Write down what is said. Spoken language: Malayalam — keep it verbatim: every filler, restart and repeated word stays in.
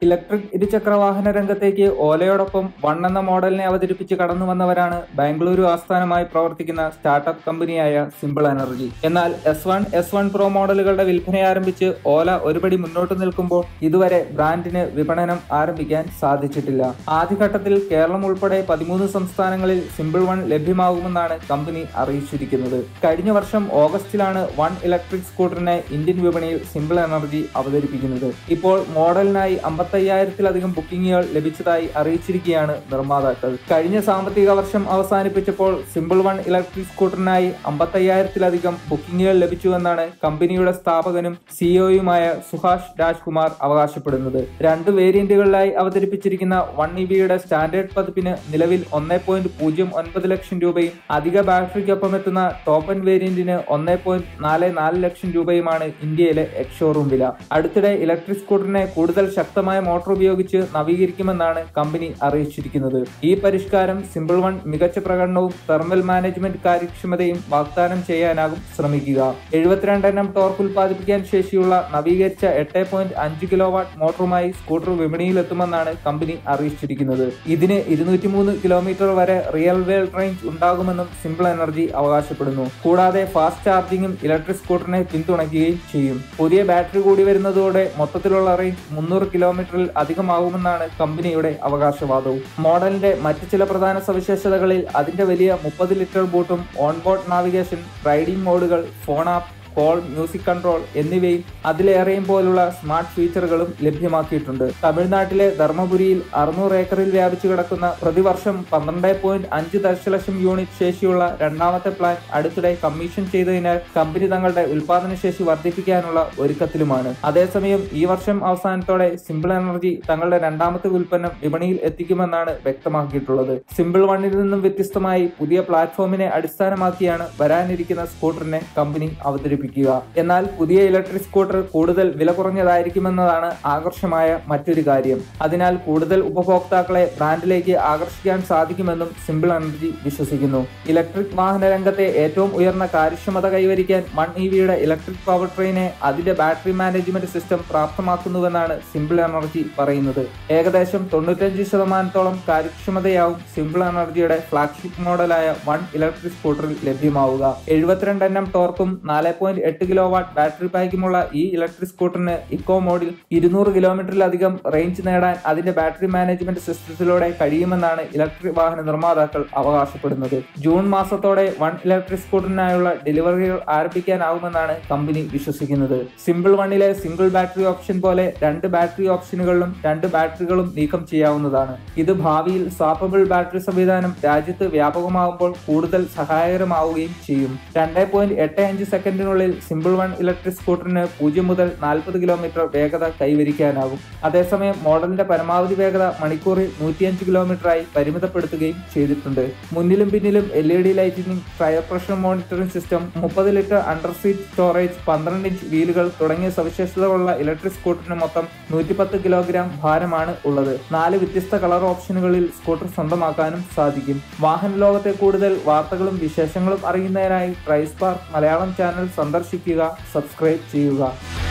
ഇലക്ട്രിക് ഇരുചക്ര വാഹന രംഗത്തേക്ക് ഓലയോടൊപ്പം വൺ എന്ന മോഡലിനെ അവതരിപ്പിച്ച് കടന്നു വന്നവരാണ് ബാംഗ്ലൂരു ആസ്ഥാനമായി പ്രവർത്തിക്കുന്ന സ്റ്റാർട്ടപ്പ് കമ്പനിയായ സിമ്പിൾ എനർജി. എന്നാൽ S one S one Pro മോഡലുകളുടെ വിൽപ്പന ആരംഭിച്ച് ഓല ഒരുപടി മുന്നോട്ട് നിൽക്കുമ്പോൾ ഇതുവരെ ബ്രാൻഡിന് വിപണനം ആരംഭിക്കാൻ സാധിച്ചിട്ടില്ല. ആദ്യഘട്ടത്തിൽ കേരളം ഉൾപ്പെടെ പതിമൂന്ന് സംസ്ഥാനങ്ങളിൽ സിമ്പിൾ വൺ ലഭ്യമാകുമെന്നാണ് കമ്പനി അറിയിച്ചിരിക്കുന്നത്. കഴിഞ്ഞ വർഷം ഓഗസ്റ്റിലാണ് വൺ ഇലക്ട്രിക് സ്കൂട്ടറിനെ ഇന്ത്യൻ വിപണിയിൽ സിമ്പിൾ എനർജി അവതരിപ്പിക്കുന്നത്. ഇപ്പോൾ മോഡലിനായി അമ്പത്തയ്യായിരത്തിലധികം ബുക്കിംഗുകൾ ലഭിച്ചതായി അറിയിച്ചിരിക്കുകയാണ് നിർമ്മാതാക്കൾ. കഴിഞ്ഞ സാമ്പത്തിക വർഷം അവസാനിപ്പിച്ചപ്പോൾ സിമ്പിൾ വൺ ഇലക്ട്രിക് സ്കൂട്ടറിനായി അമ്പത്തയ്യായിരത്തിലധികം ബുക്കിംഗുകൾ ലഭിച്ചുവെന്നാണ് കമ്പനിയുടെ സ്ഥാപകനും സിഇഒയുമായ സുഹാഷ് രാജ്കുമാർ അവകാശപ്പെടുന്നത്. രണ്ട് വേരിയന്റുകളിലായി അവതരിപ്പിച്ചിരിക്കുന്ന വൺ ഇവിയുടെ സ്റ്റാൻഡേർഡ് പതിപ്പിന് നിലവിൽ ഒന്നേ പോയിന്റ് പൂജ്യം ഒൻപത് ലക്ഷം രൂപയും അധിക ബാറ്ററിക്കൊപ്പം എത്തുന്ന ടോപ്പ് എൻഡ് വേരിയന്റിന് ഒന്നേ പോയിന്റ് നാല് നാല് ലക്ഷം രൂപയുമാണ് ഇന്ത്യയിലെ എക്സ് ഷോറൂം വില. അടുത്തിടെ ഇലക്ട്രിക് സ്കൂട്ടറിനെ കൂടുതൽ ശക്തമായ മോട്ടോർ ഉപയോഗിച്ച് നവീകരിക്കുമെന്നാണ് കമ്പനി അറിയിച്ചിരിക്കുന്നത്. ഈ പരിഷ്കാരം സിമ്പിൾ വൺ മികച്ച പ്രകടനവും തെർമൽ മാനേജ്മെന്റ് കാര്യക്ഷമതയും വാഗ്ദാനം ചെയ്യാനാകും ശ്രമിക്കുക. എഴുപത്തിരണ്ട് എണ്ണം ടോർക്ക് ഉൽപ്പാദിപ്പിക്കാൻ ശേഷിയുള്ള നവീകരിച്ച എട്ട് പോയിന്റ് അഞ്ച് കിലോ വാട്ട് മോട്ടറുമായി സ്കൂട്ടർ വിപണിയിലെത്തുമെന്നാണ് കമ്പനി അറിയിച്ചിരിക്കുന്നത്. ഇതിന് ഇരുന്നൂറ്റി മൂന്ന് കിലോമീറ്റർ വരെ റിയൽ വേൾഡ് റേഞ്ച് ഉണ്ടാകുമെന്നും സിമ്പിൾ എനർജി അവകാശപ്പെടുന്നു. കൂടാതെ ഫാസ്റ്റ് ചാർജിംഗും ഇലക്ട്രിക് സ്കൂട്ടറിനെ പിന്തുണയ്ക്കുകയും ചെയ്യും. പുതിയ ബാറ്ററി കൂടി വരുന്നതോടെ മൊത്തത്തിലുള്ള റേഞ്ച് മുന്നൂറ് കിലോമീറ്ററിൽ അധികമാകുമെന്നാണ് കമ്പനിയുടെ അവകാശവാദവും. മോഡലിന്റെ മറ്റ് ചില പ്രധാന സവിശേഷതകളിൽ അതിന്റെ വലിയ മുപ്പത് ലിറ്റർ ബൂട്ടും ഓൺബോർഡ് നാവിഗേഷൻ, റൈഡിംഗ് മോഡുകൾ, phone app, call, music control എന്നിവയും അതിലേറെയും പോലുള്ള സ്മാർട്ട് ഫീച്ചറുകളും ലഭ്യമാക്കിയിട്ടുണ്ട്. തമിഴ്നാട്ടിലെ ധർമ്മപുരിയിൽ അറുന്നൂറ് ഏക്കറിൽ വ്യാപിച്ചു കിടക്കുന്ന പ്രതിവർഷം പന്ത്രണ്ട് പോയിന്റ് അഞ്ച് ദശലക്ഷം യൂണിറ്റ് ശേഷിയുള്ള രണ്ടാമത്തെ പ്ലാന്റ് അടുത്തിടെ കമ്മീഷൻ ചെയ്തതിനാൽ കമ്പനി തങ്ങളുടെ ഉൽപാദന ശേഷി വർദ്ധിപ്പിക്കാനുള്ള ഒരുക്കത്തിലുമാണ്. അതേസമയം ഈ വർഷം അവസാനത്തോടെ സിമ്പിൾ എനർജി തങ്ങളുടെ രണ്ടാമത്തെ ഉൽപ്പന്നം വിപണിയിൽ എത്തിക്കുമെന്നാണ് വ്യക്തമാക്കിയിട്ടുള്ളത്. സിമ്പിൾ വണ്ണിൽ നിന്നും വ്യത്യസ്തമായി പുതിയ പ്ലാറ്റ്ഫോമിനെ അടിസ്ഥാനമാക്കിയാണ് വരാനിരിക്കുന്ന സ്കൂട്ടറിനെ കമ്പനി അവതരിപ്പിക്കുന്നത്. എന്നാൽ പുതിയ ഇലക്ട്രിക് സ്കൂട്ടർ കൂടുതൽ വില കുറഞ്ഞതായിരിക്കുമെന്നതാണ് ആകർഷമായ മറ്റൊരു കാര്യം. അതിനാൽ കൂടുതൽ ഉപഭോക്താക്കളെ ബ്രാൻഡിലേക്ക് ആകർഷിക്കാൻ സാധിക്കുമെന്നും സിമ്പിൾ എനർജി വിശ്വസിക്കുന്നു. ഇലക്ട്രിക് വാഹന രംഗത്തെ ഏറ്റവും ഉയർന്ന കാര്യക്ഷമത കൈവരിക്കാൻ വൺ ഇവിയുടെ ഇലക്ട്രിക് പവർ ട്രെയിനെ അതിന്റെ ബാറ്ററി മാനേജ്മെന്റ് സിസ്റ്റം പ്രാപ്തമാക്കുന്നുവെന്നാണ് സിമ്പിൾ എനർജി പറയുന്നത്. ഏകദേശം തൊണ്ണൂറ്റഞ്ച് ശതമാനത്തോളം കാര്യക്ഷമതയാവും സിമ്പിൾ എനർജിയുടെ ഫ്ലാഗ്ഷിപ്പ് മോഡലായ വൺ ഇലക്ട്രിക് സ്കൂട്ടറിൽ ലഭ്യമാവുക. എഴുപത്തിരണ്ട് എണ്ണം ടോർക്കും നാല് പോയിന്റ് എട്ട് കിലോ വാട്ട് ബാറ്ററി പാക്കുമുള്ള ഈ ഇലക്ട്രിക് സ്കൂട്ടറിന് ഇക്കോ മോഡിൽ ഇരുന്നൂറ് കിലോമീറ്ററിലധികം റേഞ്ച് നേടാൻ അതിന്റെ ബാറ്ററി മാനേജ്മെന്റ് സിസ്റ്റത്തിലൂടെ കഴിയുമെന്നാണ് ഇലക്ട്രിക് വാഹന നിർമ്മാതാക്കൾ അവകാശപ്പെടുന്നത്. ജൂൺ മാസത്തോടെ വൺ ഇലക്ട്രിക് സ്കൂട്ടറിനായുള്ള ഡെലിവറികൾ ആരംഭിക്കാനാവുമെന്നാണ് കമ്പനി വിശ്വസിക്കുന്നത്. സിമ്പിൾ വണ്ണിലെ സിംഗിൾ ബാറ്ററി ഓപ്ഷൻ പോലെ രണ്ട് ബാറ്ററി ഓപ്ഷനുകളിലും രണ്ട് ബാറ്ററികളും നീക്കം ചെയ്യാവുന്നതാണ്. ഇത് ഭാവിയിൽ സ്വാപ്പബിൾ ബാറ്ററി സംവിധാനം രാജ്യത്ത് വ്യാപകമാകുമ്പോൾ കൂടുതൽ സഹായകരമാവുകയും ചെയ്യും. രണ്ട് പോയിന്റ് എട്ട് അഞ്ച് സെക്കൻഡിനുള്ളിൽ സിമ്പിൾ വൺ ഇലക്ട്രിക് സ്കൂട്ടറിന് പൂജ്യം മുതൽ നാൽപ്പത് കിലോമീറ്റർ വേഗത കൈവരിക്കാനാകും. അതേസമയം മോഡലിന്റെ പരമാവധി വേഗത മണിക്കൂറിൽ നൂറ്റിയഞ്ച് കിലോമീറ്ററായി പരിമിതപ്പെടുത്തുകയും ചെയ്തിട്ടുണ്ട്. മുന്നിലും പിന്നിലും L E D lighting, tyre pressure monitoring system, മുപ്പത് ലിറ്റർ അണ്ടർ സീറ്റ് സ്റ്റോറേജ്, പന്ത്രണ്ട് ഇഞ്ച് വീലുകൾ തുടങ്ങിയ സവിശേഷതകളുള്ള ഇലക്ട്രിക് സ്കൂട്ടറിന് മൊത്തം നൂറ്റിപ്പത്ത് കിലോഗ്രാം ഭാരമാണ് ഉള്ളത്. നാല് വ്യത്യസ്ത കളർ ഓപ്ഷനുകളിൽ സ്കൂട്ടർ സ്വന്തമാക്കാനും സാധിക്കും. വാഹന ലോകത്തെ കൂടുതൽ വാർത്തകളും വിശേഷങ്ങളും അറിയുന്നതിനായി ട്രൈസ്പാർക്ക് മലയാളം ചാനൽ സന്ദർശിക്കുക, സബ്സ്ക്രൈബ് ചെയ്യുക.